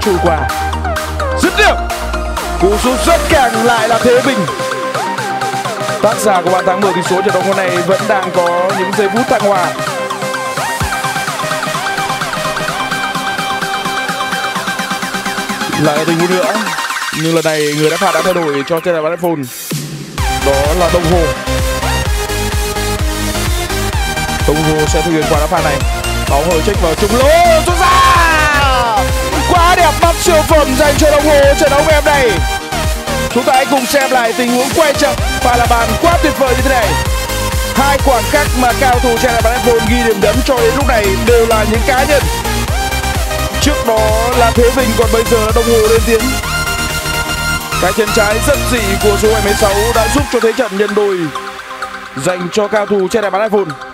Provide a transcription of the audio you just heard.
trôi qua. Dứt điểm. Cú sút rất căng lại là Thế Bình. Tác giả của bàn thắng mở tỷ số trận đấu hôm nay vẫn đang có những giây phút thăng hoa. Lại là tình huống nữa, nhưng lần này người đá phạt đã thay đổi cho Chelsea Bradford. Đó là Đông Hồ. Đông Hồ sẽ thực hiện quả đá phạt này. Bóng hơi check vào trung lỗ, xuất ra. Quá đẹp, mắt siêu phẩm dành cho Đông Hồ trận đấu em này. Chúng ta hãy cùng xem lại tình huống quay chậm và là bàn quá tuyệt vời như thế này. Hai khoảnh khắc mà cao thủ Chelsea Bradford ghi điểm nhấn cho đến lúc này đều là những cá nhân. Trước đó là Thế Bình, còn bây giờ là Đông Hồ lên tiếng. Cái chân trái rất dị của số 26 đã giúp cho thế trận nhân đôi dành cho cao thủ Chelsea Bradford.